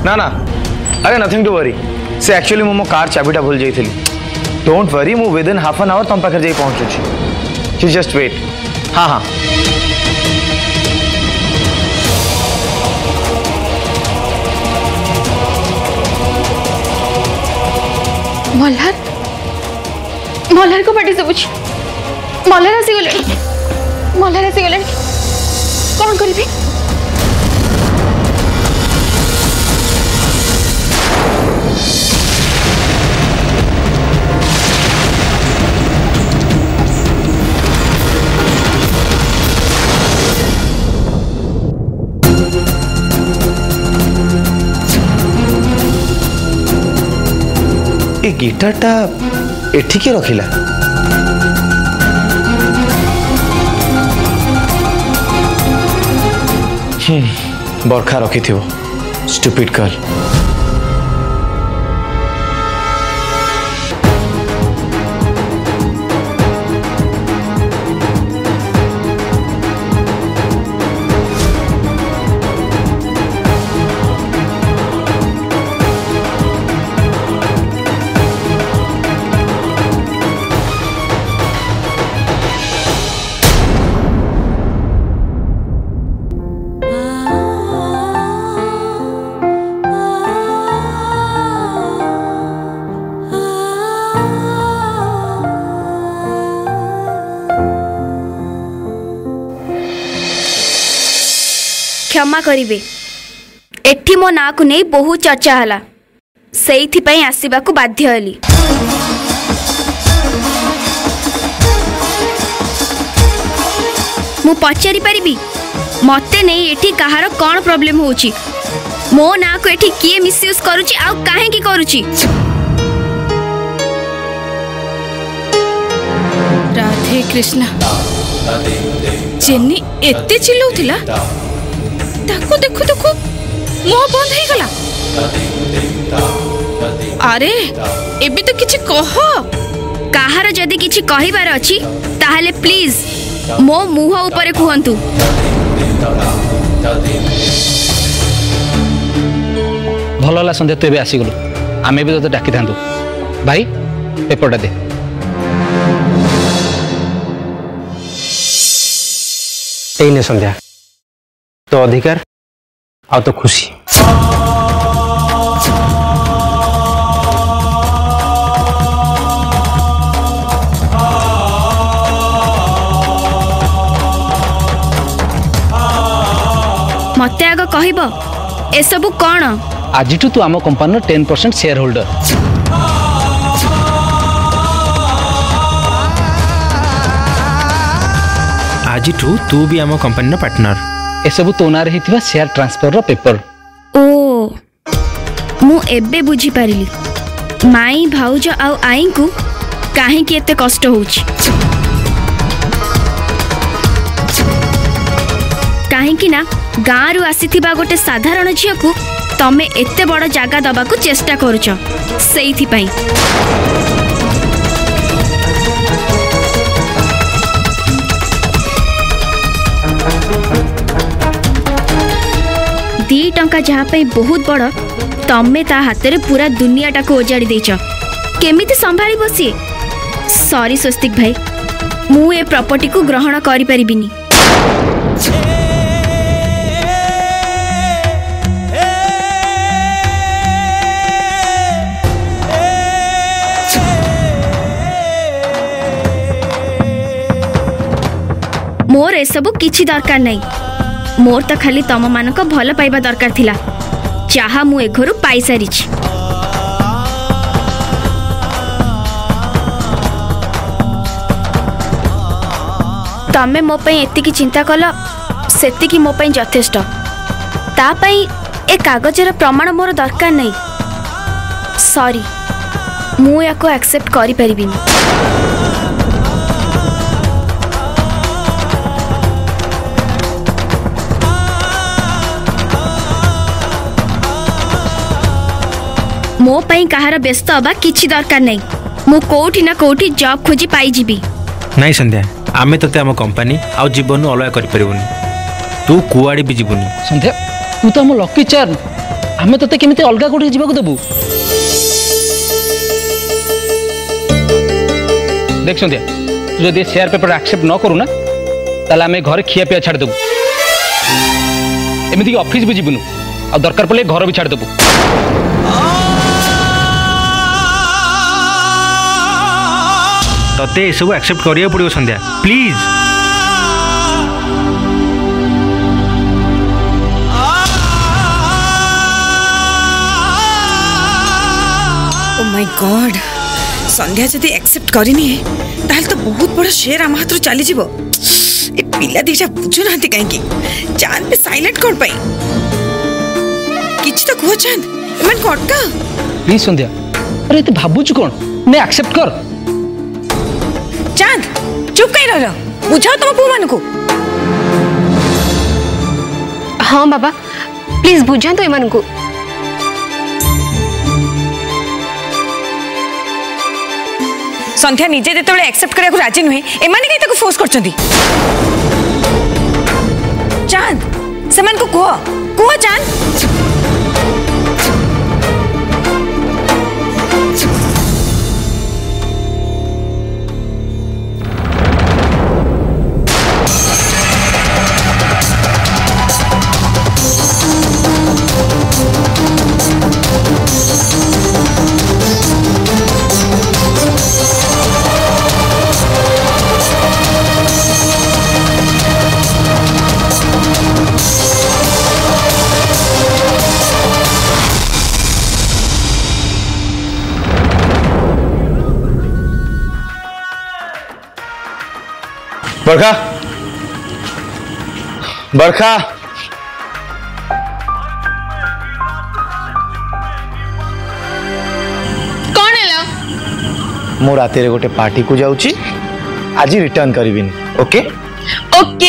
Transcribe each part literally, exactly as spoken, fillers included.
ना ना अरे नथिंग टू वरी से एक्चुअली मो कार चाबीटा भूल जाइली डोंट वरी मु within half an hour तुम पाखे जाई पहुंचुची जस्ट वेट हाँ हाँ मल्हार मल्हार को पार्टी सब मल्हार आसीगले मल्हार आसीगले कौन करी ए गिटारटा एठी के रखिला हम्म बरखा रखी थी स्टूपिड गर्ल क्षमा करिवे एठी मो ना को नहीं बहुत चर्चा हला सेइथि पई आसीबा को बाध्य हली मु पचारि परिबी मते नहीं एठी कहार कोन प्रॉब्लम होची मो ना को एठी किए मिसयूज करूची आ काहे की करूची राधे कृष्णा जेनी एते चिल्लाउथिला ताको देखो देखो मुह बंद हो गला अरे एबे तो किछि कह कहार जदी किछि कहिबार अछि ताहाले प्लीज मो मुह ऊपर कहंतु भलला संध्या तू एबे आसी गलु आमे भी तो डाकी थांदु भाई पेपरटा दे एने संध्या तो अधिकार आ तो खुशी मते आग कहब ए सबु कौन आज तू आम company ten percent shareholder आज तू भी आम कंपनी पार्टनर ए सब तो ना रही थिबा शेयर ट्रांसफर रो पेपर ओ मु एबे बुझी पारिली माई भाउज आ आई को काहे कि एते कष्ट होउची काहे कि ना गाँ रु आसीथिबा गोटे साधारण झियो को तमे एते बड़ जागा दबा को चेष्टा करूछ सेइथि पई दी टंका जहाँ पे बहुत बड़ तमे ता हाथ रे पूरा दुनियाटा को ओजाड़ी देछ केमिति संभाली बसी सॉरी स्वस्तिक भाई मु ए प्रॉपर्टी को ग्रहण करि परिबिनी मोर ए सब किछि दरकार नहीं मोर तो खाली तम मानक भल पाइबा दरकार थिला चाहा मु ए घरु पाई सारी तमे मो पई एतिकी चिंता कल सेतिकी मो पई यथेष्ट ता पई ए कागजर प्रमाण मोर दरकार नहीं सॉरी मु याको एक्सेप्ट करि परिबिनी मो पई कहार व्यस्त हवा किछि दरकार नहीं मु कोठी ना कोठी जॉब खोजी पाई जीबी नहीं संध्या आमे तते हम कंपनी आ जीवन अलग करि परिबोनी तू कुआडी भी जीवनी संध्या तू तो हम लकी चार्म आमे तते केमिते अलगा कोठी जीवा को देबू देख संध्या तू जदि शेयर पेपर एक्सेप्ट न करू ना ताले आमे घर खिया पिया छाड़ देबू एमिति ऑफिस भी जीवनु आ दरकार पड़े घर भी छाड़ देबू तते सब एक्सेप्ट करिया पड़ियो Sandhya please oh my God Sandhya जदि एक्सेप्ट करनी है ताल तो बहुत बड़ा शेयर आम हाथ चली जीवो ए पिला दिटा बुझु नांती काहे की चांद पे साइलेंट कोन पाई किछ तो कहो चांद एमन कोटका प्लीज संध्या अरे तू भाबुच कोन ने एक्सेप्ट कर चांद चुप कहीं रहो बुझाओ तुम पुआ मान को हाँ बाबा प्लीज बुझा तो एमान को संध्या निजे जेतेबेले एक्सेप्ट करिया को राजी नुहे एमाने कहीं ताको फोर्स करछंती चांद समान को को को चांद बरखा बरखा कौन है मु रात रे गोटे पार्टी को जाऊची आज रिटर्न करिबिन ओके ओके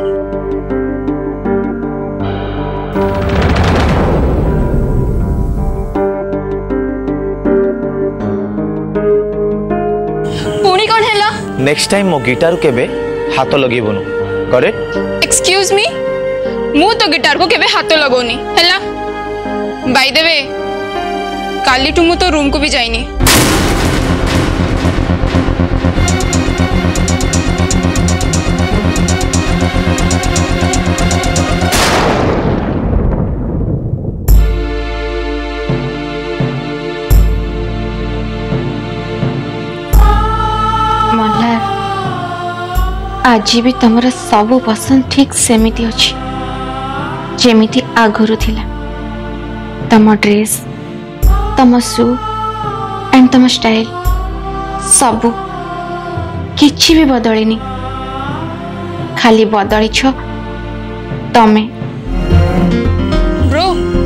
पुणी कौन है नेक्स्ट टाइम मो गिटार केबे हाथ लगेबनु करेक्ट एक्सक्यूज मी मु तो गिटार को केबे हाथ लगोनी हैला बाय द वे काली टू मु तो रूम को भी जाइनी आज भी तुमर सब पसंद ठीक सेमिति अछि जेमिति आगुरु थिला तम ड्रेस तम शू एंड तम स्टाइल सब किछि भी बदलिनी खाली बदली छ तमे ब्रो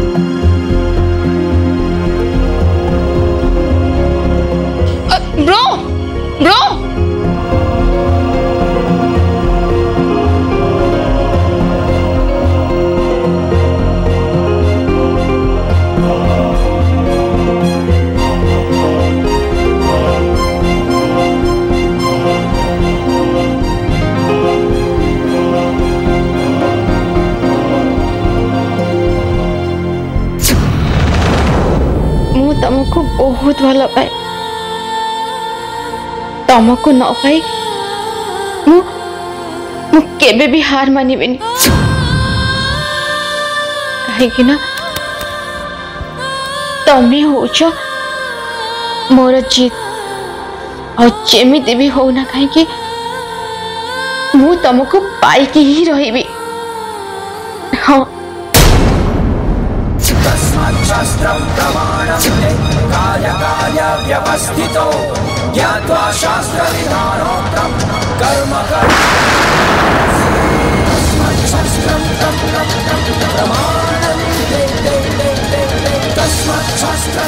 ब्रो ब्रो तुमको बहुत भल पाए तुमको न पाई मु मु केबे भी हार मानिबेनी कहीं ना तमे होच मोर जीत और जेमिति भी हो ना कहीं मु तुमको पाइकी ही रहिबी हाँ शास्त्रं प्रमाणं कार्य व्यवस्थितो ज्ञात्वा शास्त्रविधानोक्तं कर्म शास्त्रं प्रमाणं तस्मात् शास्त्रं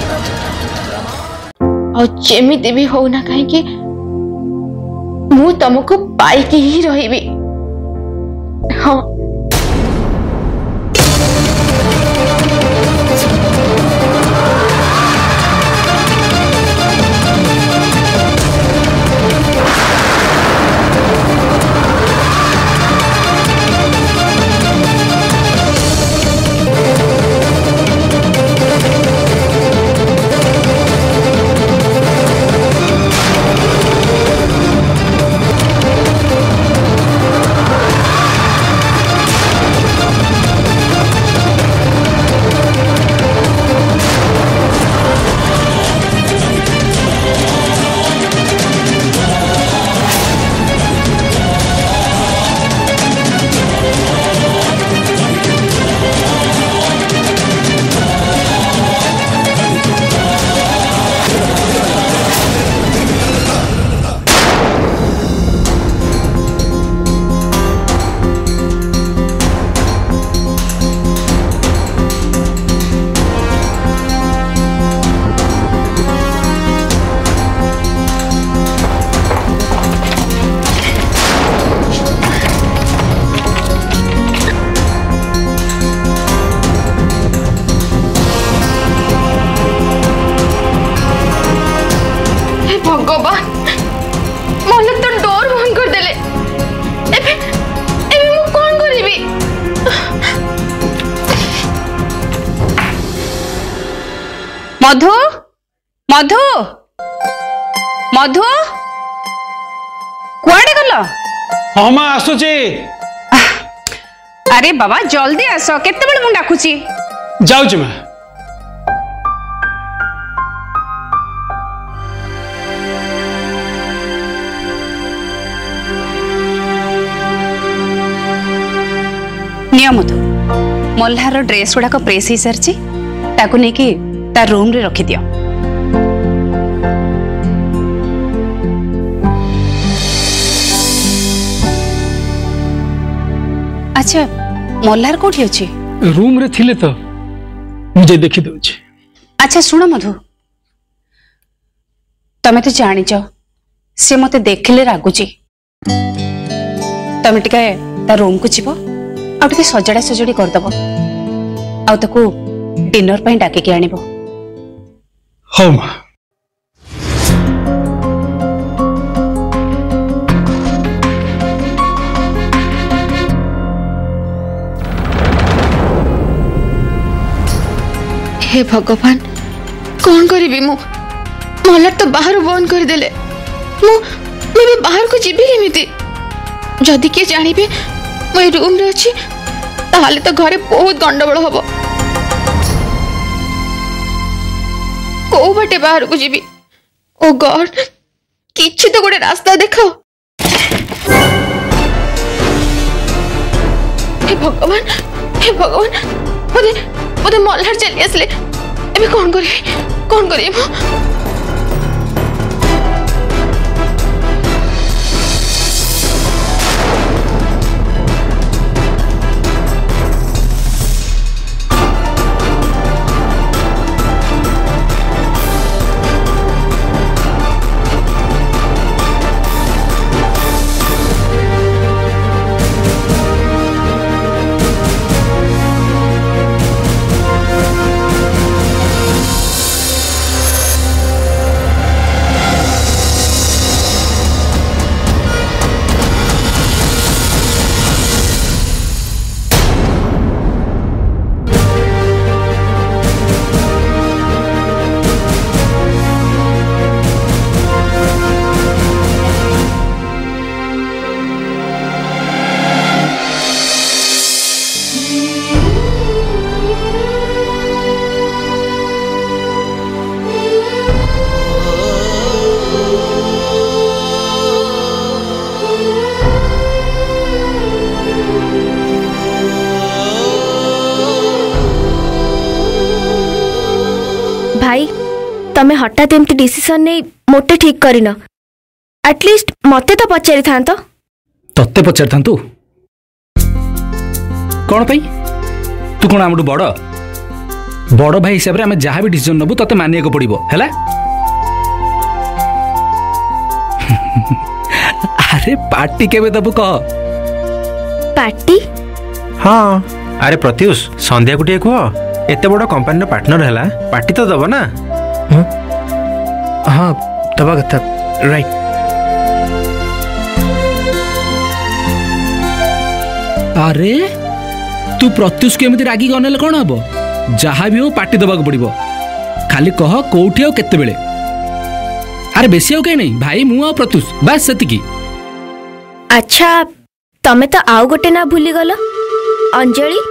और जेमिति भी हो ना कहीं मु तुमको पाइकी ही रहिबी हाँ भगवान मल्लिक तो डोर बंद कर देले एबे एबे मु कोन करिबी मधु मधु मधु कुआडे गल हाँ माँ आसुची अरे बाबा जल्दी आस केते बेले मु डाकुची जाऊची माँ नियम मधु मल्हार ड्रेस गुड़ाक प्रेस हो सारी ताकू नहीं ता रूम रे रखी दियो अच्छा मल्हार कोठी अछि रूम रे थिले तो मुझे देखी दउछि अच्छा सुनो मधु तमे तो जानी जाओ से मते देखले रागुची तमे टिके ता रूम को जीवो आ टिके सजड़ा सजड़ी कर दबो आ ताकू डिनर पई डाके के आनिबो हाँ माँ हे भगवान कौन करी मु मल्हार तो बाहर बंद कर देले मु मैं भी बाहर को जीवी केमिति जदि के जानिबे मैं रूम रे अछि ताले तो घरे बहुत गंडगोल हबो को बाटे बाहर को जीवी ओ गॉड किछि तो गोटे रास्ता देखो हे भगवान हे भगवान मते मते मल्हार चली आसले एबे कौन करी कौन करी मु भाई तमे हठात एमती डिसीजन नहीं मोटे ठीक करिन एटलिस्ट मते तो पचारि थांतो तत्ते पचारि थांतु कौन पई तू कौन आमडू बड़ बड़ भाई हिसाब रे हमें जहाँ भी डिसीजन नबू तते मानिया को पड़िबो हैला अरे पार्टी केबे दबु कह पार्टी हाँ अरे प्रत्युष संध्या गुटिए कह एते बड़ कंपनी पार्टनर हैला पार्टी तो दबो ना हाँ दबा कथा राइट अरे तू प्रत्युष के एमती रागी गनेले कौन हम जहाँ भी हो पार्टी दबाक पड़िबो खाली कह कोठी आ केते बेले अरे बेसी आउ कहीं नहीं भाई मु आ प्रत्युष बस सेतिकी अच्छा तमे तो आउ गोटे ना भूली गल अंजलि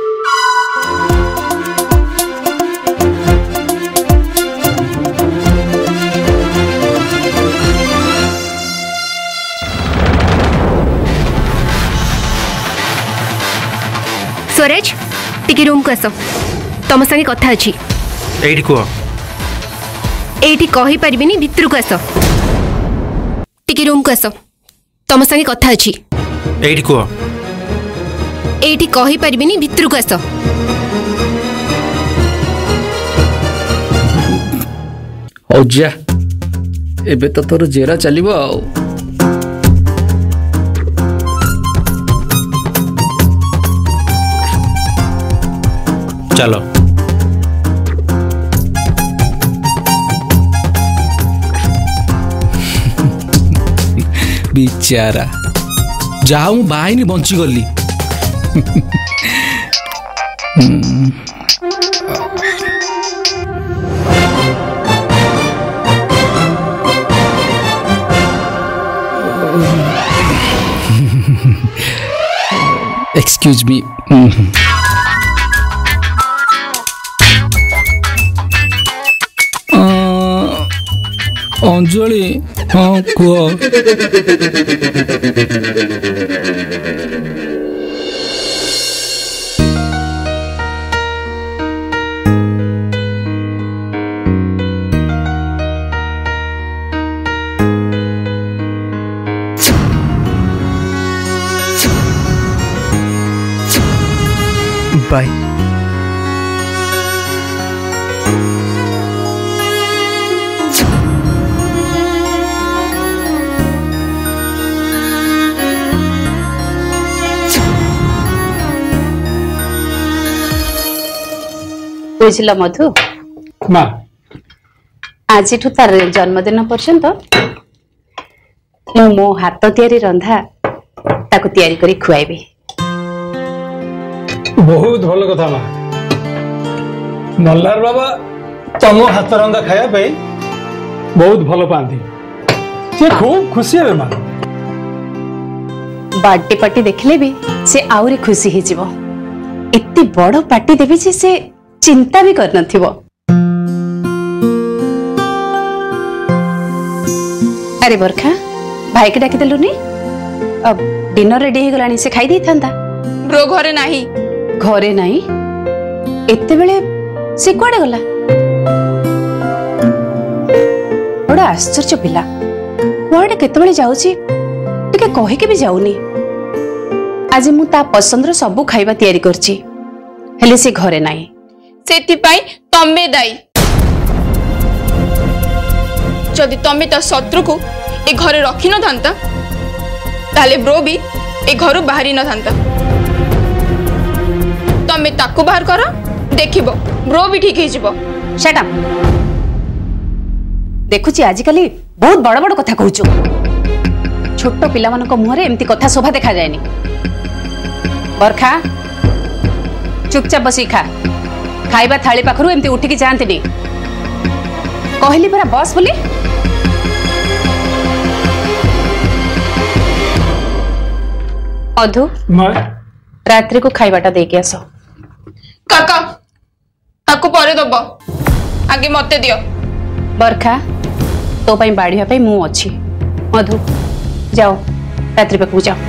स्वराज टिके रूम को आस तुम संगे कथा अच्छी एठी को एठी कहि परिबिनी भितर को आस टिके रूम को आस तुम संगे कथा अच्छी एठी को एठी कहि परिबिनी भितर को आस औजा एबे तो तोर जेरा चलिबो आउ चलो बिचारा जहाँ हूँ बाहिनी बंची गली। Excuse me. अंजलि हाँ कुह। बाय। बुझल मधु माँ आज तार जन्मदिन पर्यंत मु मो हाथ तैयारी रंधा ताको तैयारी करी खुआइबी। बहुत भल कथा माँ। मल्हार बाबा तम हाथ रंधा खाया बहुत भल पाती से खूब खुशी है माँ। बर्थडे पार्टी देखले भी से आउरी खुशी ही जीवो। इतनी बड़ पार्टी देवी जे से चिंता भी कर नथिबो। अरे बरखा भाई के डाकी देलुनी। अब डिनर रेडी हो गलानी से खाई दी थांता। ब्रो घरे नाही। घरे नाही एते बेले से कुआडे गला? बड़ा आश्चर्य पिला कुआडे केते बेले जाउची टिके कहि के भी जाउनी। आज मु ता पसंदर सब खाइबा तैयारी करची हेले से घरे नाही। सेथिपाई तमे दाई। जदि तमे ता शत्रु को ए घरे रखी न थांता ताले ब्रो भी ए घरु बाहरी न थांता। तमे ताकू बाहर करो देखिबो ब्रो भी ठीक ही जिवो। Shut up. देखुची आजिकाली बहुत बड़ बड़ कथा कहूचु। छोट पिला मानक मुहरे एमती कथा शोभा देखा जाएनी। बरखा चुपचाप बसी खा। खाइबा थाली पाखरु एमती उठिकी जांतिनी। कहली परा बस बोली। मधु रात्रि को खाइबाटा देके आसो। काका ताकू परे दबो आगे मते दियो। बरखा तो पई बाढ़िया पई मु अछि। मधु जाओ रात्रि पाखु जाओ।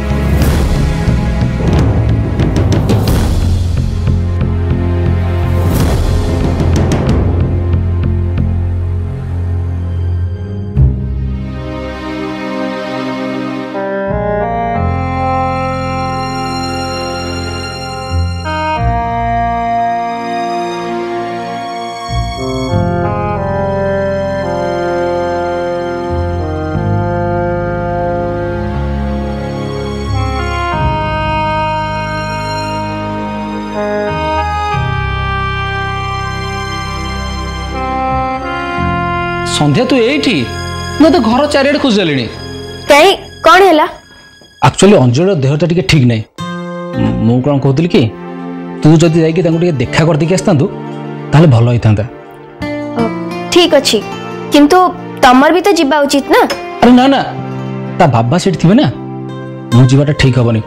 संध्या तू एठी मैं तो घर चारिआडे खोजली। कहीं कौन है? एक्चुअली अंजलि देहटा टिके ठीक नहीं। मु कौन कहूली कि तू जदि जाइए टिके देखा कर देके आसता ताले भल होता। ठीक अच्छी किंतु तमर भी तो जीवा उचित ना। अरे ना ना ता बाबा सेठ थे ना मु जीवाटा ठीक हेनी।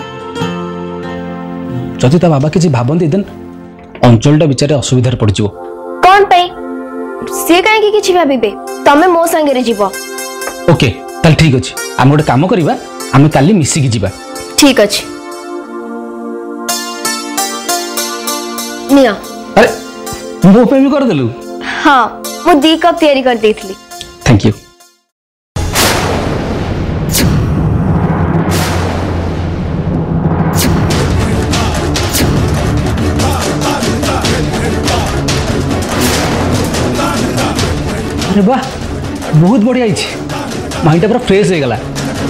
जदि ता बाबा किसी भावती देन अंचलटा बिचारे असुविधार पड़ जाओ। कौन पे सी कहीं किसी भावे तमें मो संगे जीव। ओके ताल ठीक अच्छे आम गोटे काम करवा आम काली मिसिकी जीवा। ठीक अच्छे निया। अरे मो पे भी कर देलु। हाँ मु दी कप तैयारी कर देथली। Thank you. अरे वाह बहुत बढ़िया माइंड पूरा फ्रेश हो गला।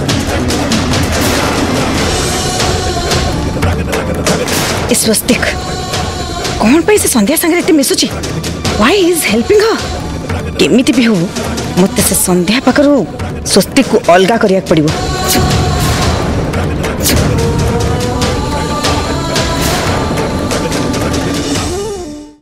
स्वस्तिक कौन पे से संध्या संगे एते मिसुची? Why is helping her? केमिति भी हो मते से संध्या पाखरु स्वस्तिक को अलगा करिया पड़िबो। हाँ